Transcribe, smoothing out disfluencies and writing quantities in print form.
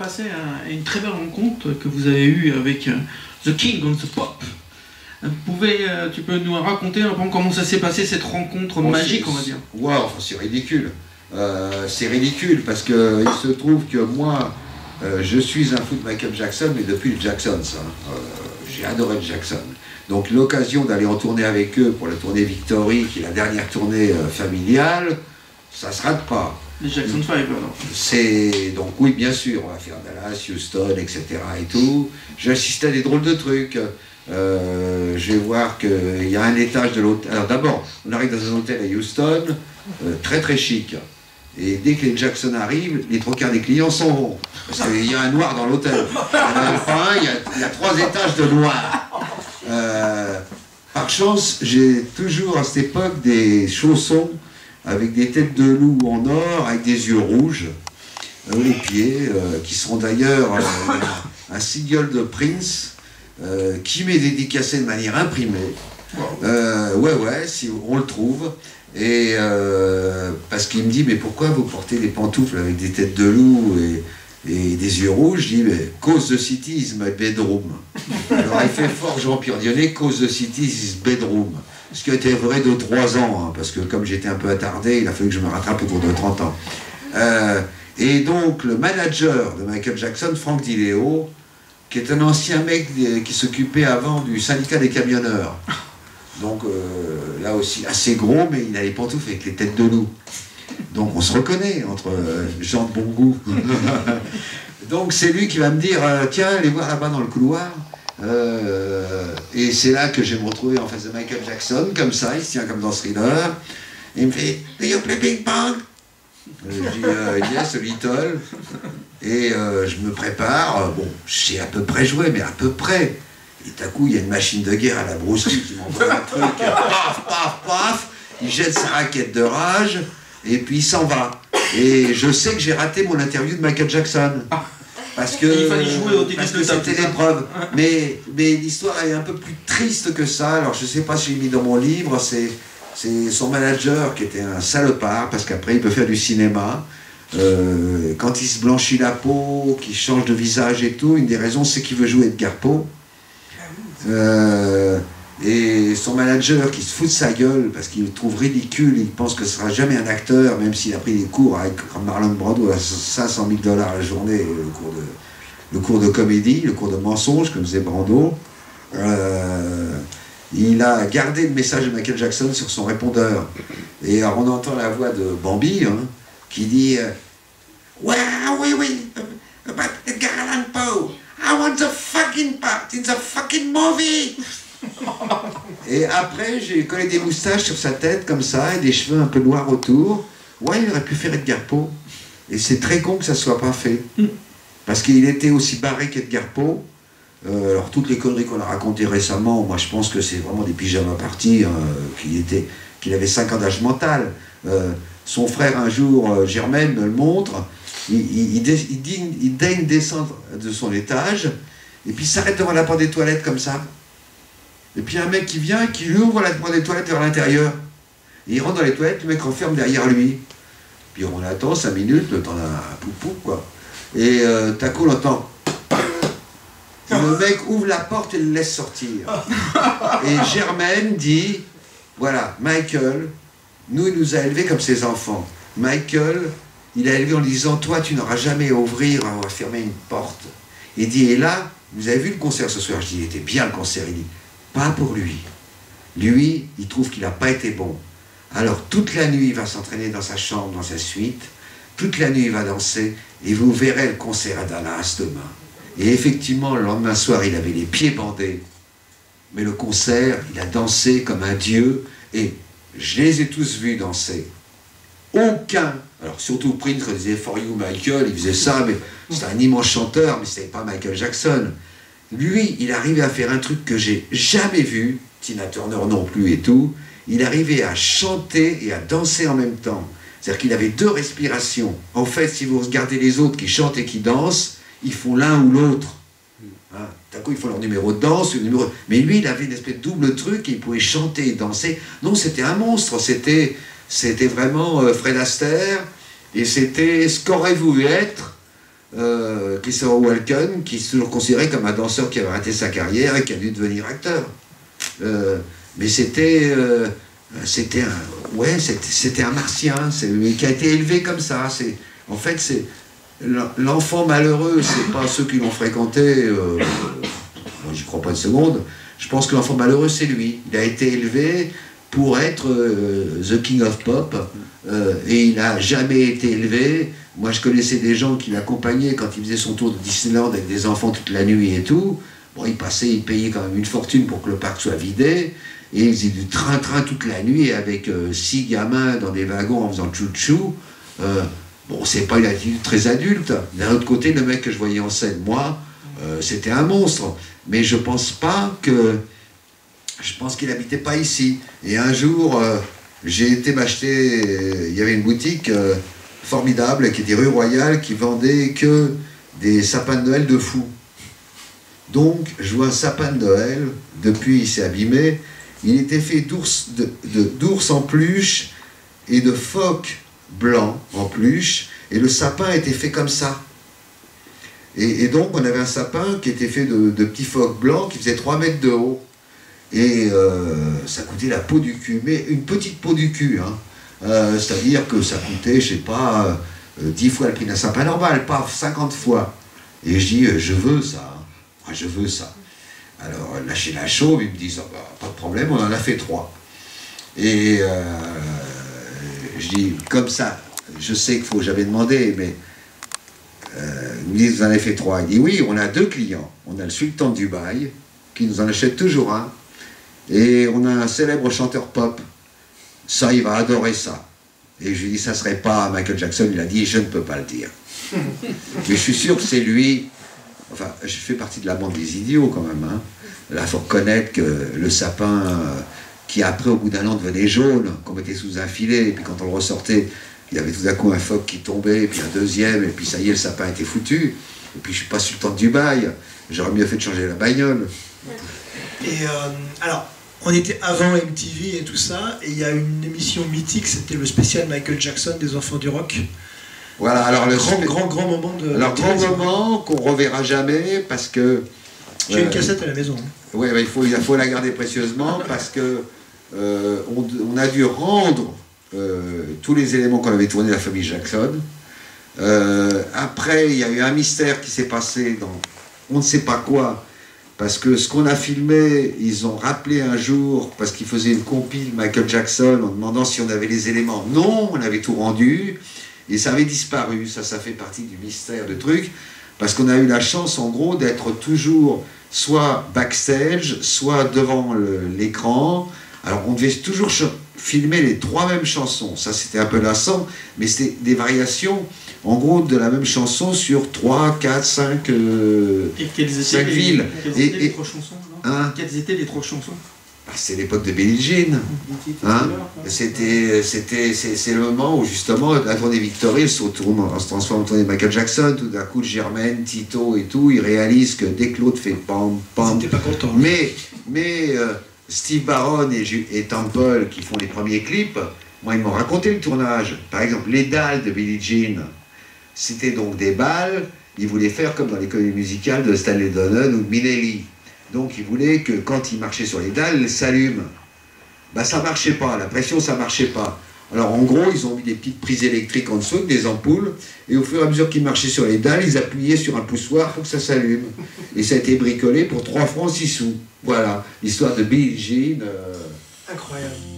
passer à une très belle rencontre que vous avez eue avec The King on the Pop. Tu peux nous raconter un peu comment ça s'est passé, cette rencontre magique, on va dire? Ouais, enfin c'est ridicule. C'est ridicule parce que il se trouve que moi, je suis un fou de Michael Jackson, mais depuis le Jackson, ça. J'ai adoré le Jackson. Donc l'occasion d'aller en tournée avec eux pour la tournée Victory, qui est la dernière tournée familiale, ça se rate pas. Les Jackson 5 alors. C'est donc oui, bien sûr, on va faire Dallas, Houston, etc. et tout. J'ai assisté à des drôles de trucs. Je vais voir qu'il y a un étage de l'hôtel. Alors d'abord, on arrive dans un hôtel à Houston, très très chic. Et dès que les Jackson arrivent, les trois quarts des clients s'en vont. Parce qu'il y a un noir dans l'hôtel. Il y a 3 étages de noir. Par chance, j'ai toujours à cette époque des chaussons avec des têtes de loup en or, avec des yeux rouges, aux pieds, qui seront d'ailleurs un single de Prince, qui m'est dédicacé de manière imprimée. Ouais, si on le trouve. Et parce qu'il me dit, mais pourquoi vous portez des pantoufles avec des têtes de loup et des yeux rouges? Je dis, mais cause the city is my bedroom. Alors il fait fort Jean-Pierre Dionnet, cause the city is bedroom. Ce qui a été vrai de 3 ans, hein, parce que comme j'étais un peu attardé, il a fallu que je me rattrape autour de 30 ans. Et donc le manager de Michael Jackson, Frank DiLeo, qui est un ancien mec qui s'occupait avant du syndicat des camionneurs. Donc là aussi assez gros, mais il a les pantoufles avec les têtes de loup. Donc on se reconnaît entre gens de bon goût. Donc c'est lui qui va me dire, tiens, allez voir là-bas dans le couloir. Et c'est là que je vais me retrouver en face de Michael Jackson, comme ça, il se tient comme dans Thriller. Il me fait, do you play ping pong? Je dis, yes, a little. Et je me prépare, bon, je sais à peu près jouer, mais à peu près. Et d'un coup, il y a une machine de guerre à la Bruce Lee qui m'envoie un truc, paf, paf, paf, il jette sa raquette de rage, et puis il s'en va. Et je sais que j'ai raté mon interview de Michael Jackson. Parce que il fallait jouer au début de c'était l'épreuve. Mais l'histoire est un peu plus triste que ça. Alors je sais pas si j'ai mis dans mon livre, c'est son manager qui était un salopard, parce qu'après il peut faire du cinéma. Quand il se blanchit la peau, qu'il change de visage et tout, une des raisons c'est qu'il veut jouer Edgar Poe. Et son manager qui se fout de sa gueule parce qu'il le trouve ridicule, il pense que ce sera jamais un acteur, même s'il a pris des cours avec Marlon Brando à 500 000 $ la journée, le cours de comédie, le cours de mensonge, comme disait Brando. Il a gardé le message de Michael Jackson sur son répondeur. Et alors on entend la voix de Bambi, hein, qui dit ouais, oui, but Edgar Allan Poe, I want the fucking part in the fucking movie. Et après, j'ai collé des moustaches sur sa tête, comme ça, et des cheveux un peu noirs autour. Ouais, il aurait pu faire Edgar Poe. Et c'est très con que ça soit pas fait. Parce qu'il était aussi barré qu'Edgar Poe. Alors, toutes les conneries qu'on a racontées récemment, moi je pense que c'est vraiment des pyjamas partis, qu'il avait 5 ans d'âge mental. Son frère, un jour, Germaine, me le montre. Il daigne descendre de son étage, et puis il s'arrête devant la porte des toilettes comme ça. Et puis un mec qui vient, qui lui ouvre la porte des toilettes vers l'intérieur. Et il rentre dans les toilettes, le mec referme derrière lui. Puis on attend 5 minutes, le temps d'un poupou, quoi. Et d'un coup, on entend. Le mec ouvre la porte et le laisse sortir. Et Germaine dit, voilà, Michael, il nous a élevés comme ses enfants. Michael, il a élevé en lui disant, toi, tu n'auras jamais à ouvrir, à fermer une porte. Il dit, et là, vous avez vu le concert ce soir? Je dis, il était bien le concert. Il dit, pas pour lui. Lui, il trouve qu'il n'a pas été bon. Alors, toute la nuit, il va s'entraîner dans sa chambre, dans sa suite. Toute la nuit, il va danser. Et vous verrez le concert à Dallas demain. Et effectivement, le lendemain soir, il avait les pieds bandés. Mais le concert, il a dansé comme un dieu. Et je les ai tous vus danser. Aucun, alors surtout Prince, quand il disait For You Michael, il faisait ça, mais c'était un immense chanteur, mais c'était pas Michael Jackson. Lui, il arrivait à faire un truc que j'ai jamais vu, Tina Turner non plus et tout, il arrivait à chanter et à danser en même temps. C'est-à-dire qu'il avait 2 respirations. En fait, si vous regardez les autres qui chantent et qui dansent, ils font l'un ou l'autre. Hein, d'un coup, ils font leur numéro de danse, mais lui, il avait une espèce de double truc, et il pouvait chanter et danser. Non, c'était un monstre, c'était vraiment Fred Astaire, et c'était ce qu'aurait voulu être Christopher Walken, qui est toujours considéré comme un danseur qui avait raté sa carrière et qui a dû devenir acteur. Mais c'était un martien, mais qui a été élevé comme ça. En fait, c'est l'enfant malheureux, c'est pas ceux qui l'ont fréquenté. Moi, j'y crois pas une seconde. Je pense que l'enfant malheureux, c'est lui. Il a été élevé pour être the king of pop, et il n'a jamais été élevé. Moi, je connaissais des gens qui l'accompagnaient quand il faisait son tour de Disneyland avec des enfants toute la nuit et tout. Bon, il payait quand même une fortune pour que le parc soit vidé. Et il faisait du train-train toute la nuit avec 6 gamins dans des wagons en faisant chou-chou. Bon, c'est pas une attitude très adulte. D'un autre côté, le mec que je voyais en scène, moi, c'était un monstre. Mais je pense qu'il n'habitait pas ici. Et un jour, j'ai été m'acheter, il y avait une boutique formidable qui était rue Royale, qui vendait que des sapins de Noël de fou. Donc, je vois un sapin de Noël, depuis il s'est abîmé, il était fait d'ours en peluche et de phoques blancs en peluche, et le sapin était fait comme ça. Et donc, on avait un sapin qui était fait de petits phoques blancs qui faisaient 3 mètres de haut. Et ça coûtait la peau du cul, mais une petite peau du cul, hein. C'est-à-dire que ça coûtait, je sais pas, 10 fois le prix d'un sapin normal, pas 50 fois. Et je dis, je veux ça, hein. Moi, je veux ça. Alors là, chez La Chauve, ils me disent, oh, bah, pas de problème, on en a fait 3. Et je dis, comme ça, je sais qu'il faut jamais demander, mais ils me disent, vous en avez fait 3. Il dit, oui, on a 2 clients. On a le sultan de Dubaï, qui nous en achète toujours un, et on a un célèbre chanteur pop. Ça, il va adorer ça. Et je lui dis, ça serait pas Michael Jackson. Il a dit, je ne peux pas le dire. Mais je suis sûr que c'est lui. Enfin, je fais partie de la bande des idiots quand même, hein. Là, il faut reconnaître que le sapin, qui après, au bout d'un an, devenait jaune, qu'on mettait sous un filet, et puis quand on le ressortait, il y avait tout d'un coup un phoque qui tombait, et puis un deuxième, et puis ça y est, le sapin était foutu. Et puis je suis pas sultan de Dubaï, j'aurais mieux fait de changer la bagnole. Et alors, on était avant MTV et tout ça, et il y a une émission mythique, c'était le spécial Michael Jackson des Enfants du Rock. Voilà, alors le grand moment de... Alors, grand moment qu'on reverra jamais, parce que... J'ai une cassette à la maison. Hein. Oui, il faut la garder précieusement, parce que on a dû rendre tous les éléments qu'on avait tournés la famille Jackson. Après, il y a eu un mystère qui s'est passé dans on ne sait pas quoi, parce que ce qu'on a filmé, ils ont rappelé un jour, parce qu'ils faisaient une compile Michael Jackson, en demandant si on avait les éléments. Non, on avait tout rendu, et ça avait disparu. Ça fait partie du mystère de truc, parce qu'on a eu la chance, en gros, d'être toujours soit backstage, soit devant l'écran. Alors, on devait toujours filmer les 3 mêmes chansons. Ça, c'était un peu lassant, mais c'était des variations, en gros, de la même chanson sur 3, 4, 5, et quelles étaient 5 villes. Quelles étaient les 3 chansons, hein, quelles étaient les 3 chansons? C'est l'époque de Billie Jean. Hein, c'est le moment où, justement, la tournée Victory se transforme en tournée Michael Jackson. Tout d'un coup, Germaine, Tito et tout, ils réalisent que dès que l'autre fait pam, pam. Ils n'étaient pas contents. Mais Steve Barron et Temple, qui font les premiers clips, moi, ils m'ont raconté le tournage. Par exemple, les dalles de Billie Jean, c'était donc des balles. Ils voulaient faire comme dans les comédies musicales de Stanley Donen ou de Minnelli. Donc, ils voulaient que quand ils marchaient sur les dalles, elles s'allument. Ben, ça marchait pas, la pression, ça marchait pas. Alors, en gros, ils ont mis des petites prises électriques en dessous, des ampoules, et au fur et à mesure qu'ils marchaient sur les dalles, ils appuyaient sur un poussoir pour que ça s'allume. Et ça a été bricolé pour 3 francs 6 sous. Voilà, l'histoire de Billie Jean. Incroyable.